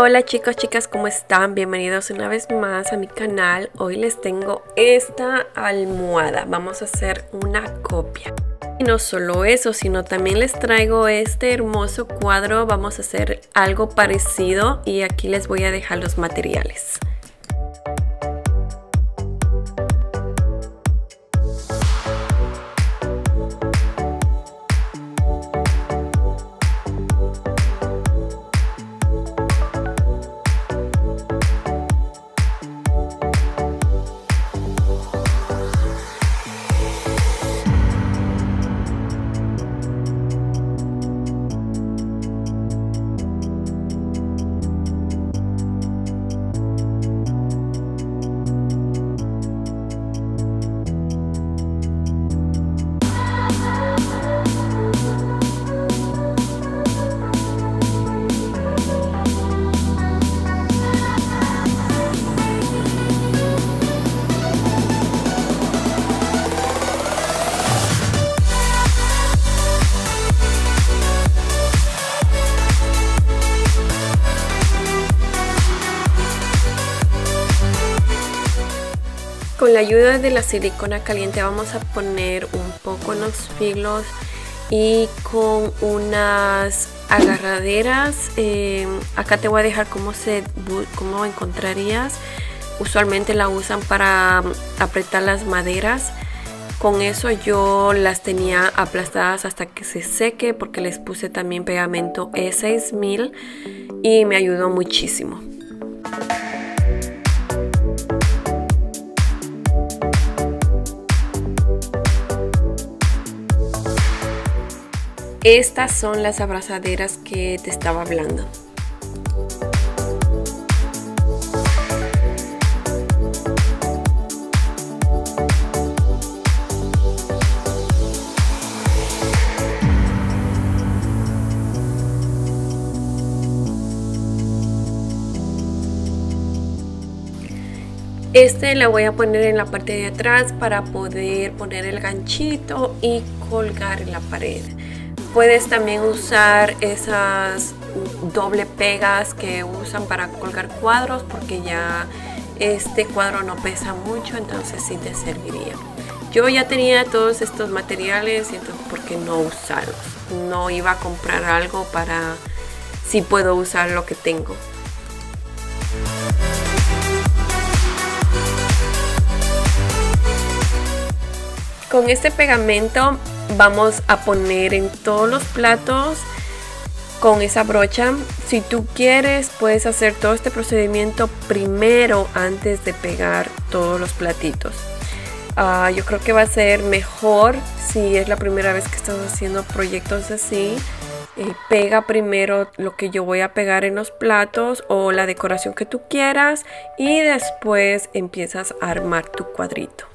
Hola chicos, chicas, ¿cómo están? Bienvenidos una vez más a mi canal. Hoy les tengo esta almohada. Vamos a hacer una copia. Y no solo eso, sino también les traigo este hermoso cuadro. Vamos a hacer algo parecido y aquí les voy a dejar los materiales. Con la ayuda de la silicona caliente vamos a poner un poco en los filos y con unas agarraderas. Acá te voy a dejar cómo encontrarías. Usualmente la usan para apretar las maderas. Con eso yo las tenía aplastadas hasta que se seque porque les puse también pegamento E6000 y me ayudó muchísimo. Estas son las abrazaderas que te estaba hablando. Este la voy a poner en la parte de atrás para poder poner el ganchito y colgar en la pared. Puedes también usar esas doble pegas que usan para colgar cuadros porque ya este cuadro no pesa mucho, entonces sí te serviría. Yo ya tenía todos estos materiales y entonces ¿por qué no usarlos? No iba a comprar algo para si puedo usar lo que tengo. Con este pegamento vamos a poner en todos los platos con esa brocha. Si tú quieres puedes hacer todo este procedimiento primero antes de pegar todos los platitos. Yo creo que va a ser mejor si es la primera vez que estás haciendo proyectos así. Pega primero lo que yo voy a pegar en los platos o la decoración que tú quieras y después empiezas a armar tu cuadrito.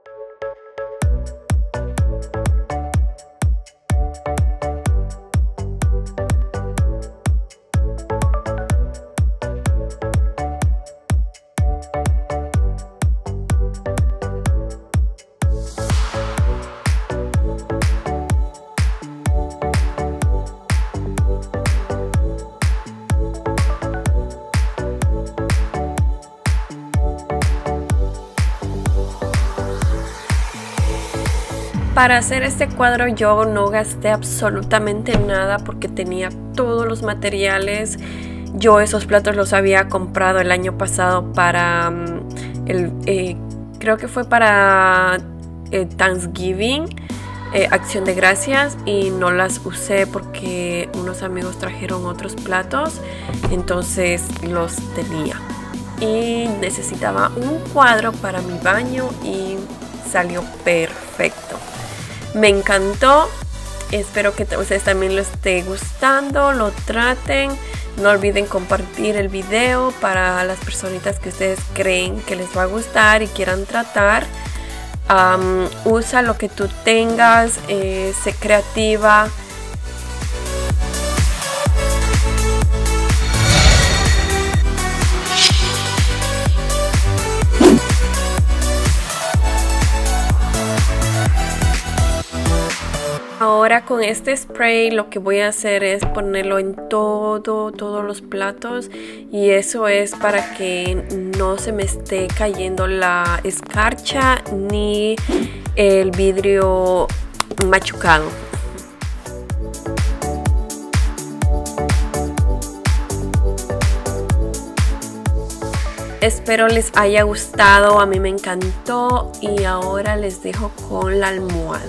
Para hacer este cuadro yo no gasté absolutamente nada porque tenía todos los materiales. Yo esos platos los había comprado el año pasado para creo que fue para Thanksgiving, Acción de Gracias, y no las usé porque unos amigos trajeron otros platos, entonces los tenía. Y necesitaba un cuadro para mi baño y salió perfecto. Me encantó, espero que a ustedes también les esté gustando, lo traten. No olviden compartir el video para las personitas que ustedes creen que les va a gustar y quieran tratar. Usa lo que tú tengas, sé creativa. Ahora con este spray lo que voy a hacer es ponerlo en todos los platos, y eso es para que no se me esté cayendo la escarcha ni el vidrio machucado. Espero les haya gustado, a mí me encantó, y ahora les dejo con la almohada.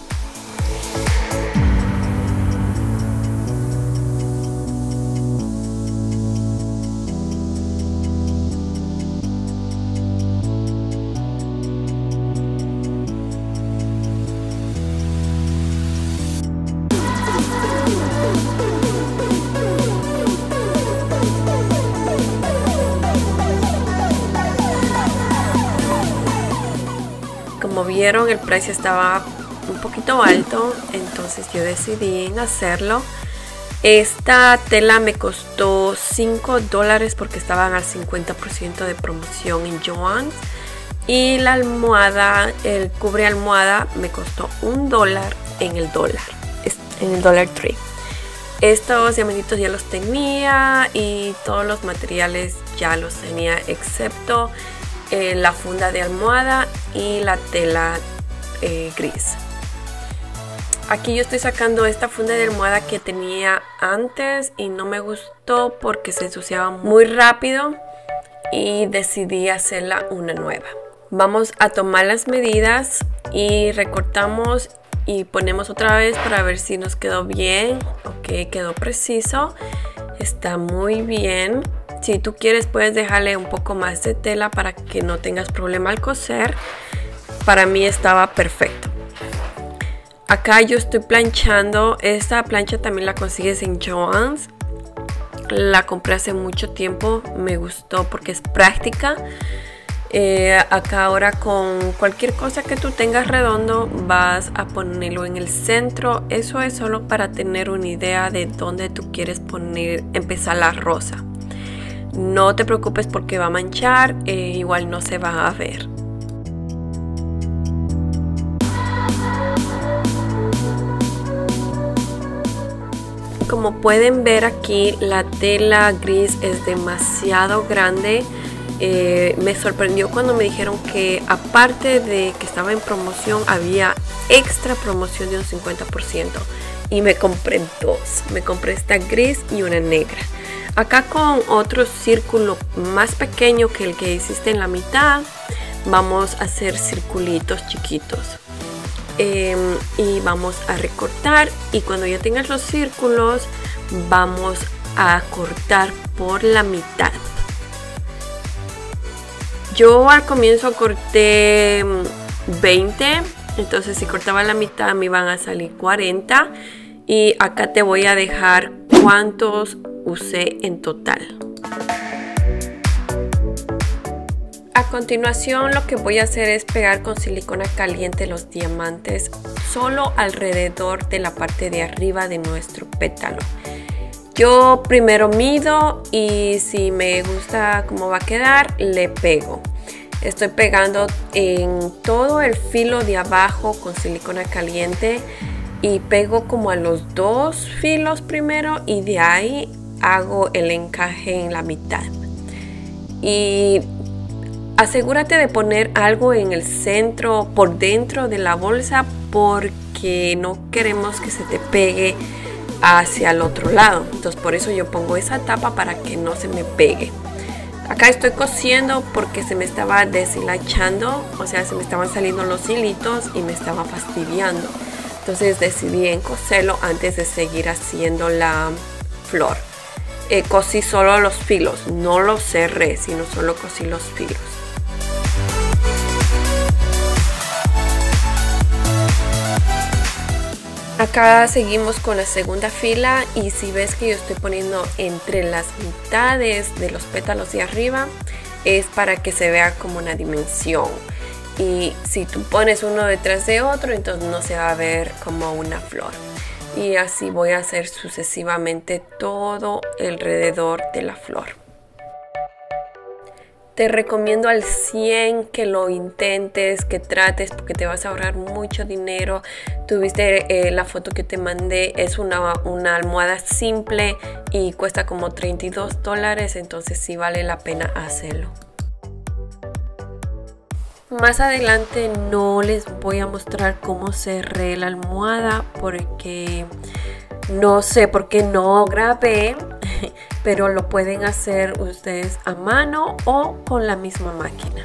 Como vieron, el precio estaba un poquito alto, entonces yo decidí en hacerlo. Esta tela me costó $5 porque estaban al 50% de promoción en Joann's. Y la almohada, el cubre almohada, me costó $1 en el Dollar Tree. Estos diamantitos ya los tenía y todos los materiales ya los tenía, excepto la funda de almohada y la tela gris. Aquí yo estoy sacando esta funda de almohada que tenía antes y no me gustó porque se ensuciaba muy rápido, y decidí hacerla una nueva. Vamos a tomar las medidas y recortamos y ponemos otra vez para ver si nos quedó bien. Ok, quedó preciso, está muy bien. Si tú quieres puedes dejarle un poco más de tela para que no tengas problema al coser. Para mí estaba perfecto. Acá yo estoy planchando. Esta plancha también la consigues en Joann's. La compré hace mucho tiempo, me gustó porque es práctica. Acá ahora con cualquier cosa que tú tengas redondo vas a ponerlo en el centro. Eso es solo para tener una idea de dónde tú quieres empezar la rosa. No te preocupes porque va a manchar, igual no se va a ver. Como pueden ver aquí, la tela gris es demasiado grande. Me sorprendió cuando me dijeron que aparte de que estaba en promoción, había extra promoción de un 50%. Y me compré dos. Me compré esta gris y una negra. Acá con otro círculo más pequeño que el que hiciste en la mitad, vamos a hacer circulitos chiquitos. Y vamos a recortar, y cuando ya tengas los círculos vamos a cortar por la mitad. Yo al comienzo corté 20, entonces si cortaba la mitad me iban a salir 40, y acá te voy a dejar cuántos usé en total. A continuación lo que voy a hacer es pegar con silicona caliente los diamantes solo alrededor de la parte de arriba de nuestro pétalo. Yo primero mido y si me gusta cómo va a quedar, le pego. Estoy pegando en todo el filo de abajo con silicona caliente y pego como a los dos filos primero, y de ahí hago el encaje en la mitad. Y asegúrate de poner algo en el centro, por dentro de la bolsa, porque no queremos que se te pegue hacia el otro lado. Entonces por eso yo pongo esa tapa para que no se me pegue. Acá estoy cosiendo porque se me estaba deshilachando, o sea, se me estaban saliendo los hilitos y me estaba fastidiando. Entonces decidí en coserlo antes de seguir haciendo la flor. Cosí solo los filos, no los cerré, sino solo cosí los filos. Acá seguimos con la segunda fila, y si ves que yo estoy poniendo entre las mitades de los pétalos de arriba, es para que se vea como una dimensión. Y si tú pones uno detrás de otro, entonces no se va a ver como una flor. Y así voy a hacer sucesivamente todo alrededor de la flor. Te recomiendo al 100 que lo intentes, que trates, porque te vas a ahorrar mucho dinero. Tuviste la foto que te mandé, es una almohada simple y cuesta como $32, entonces sí vale la pena hacerlo. Más adelante no les voy a mostrar cómo cerré la almohada porque no sé por qué no grabé, pero lo pueden hacer ustedes a mano o con la misma máquina.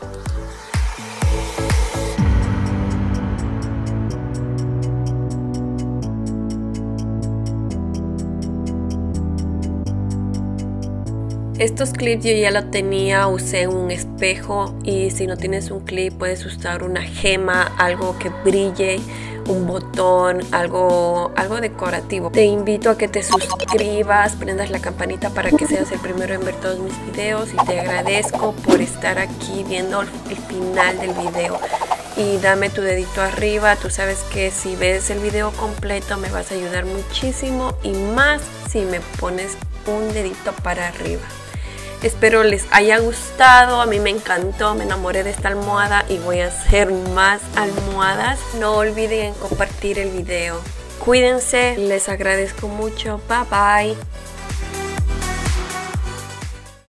Estos clips yo ya lo tenía, usé un espejo, y si no tienes un clip puedes usar una gema, algo que brille, un botón, algo decorativo. Te invito a que te suscribas, prendas la campanita para que seas el primero en ver todos mis videos, y te agradezco por estar aquí viendo el final del video. Y dame tu dedito arriba, tú sabes que si ves el video completo me vas a ayudar muchísimo, y más si me pones un dedito para arriba. Espero les haya gustado, a mí me encantó, me enamoré de esta almohada y voy a hacer más almohadas. No olviden compartir el video. Cuídense, les agradezco mucho, bye bye.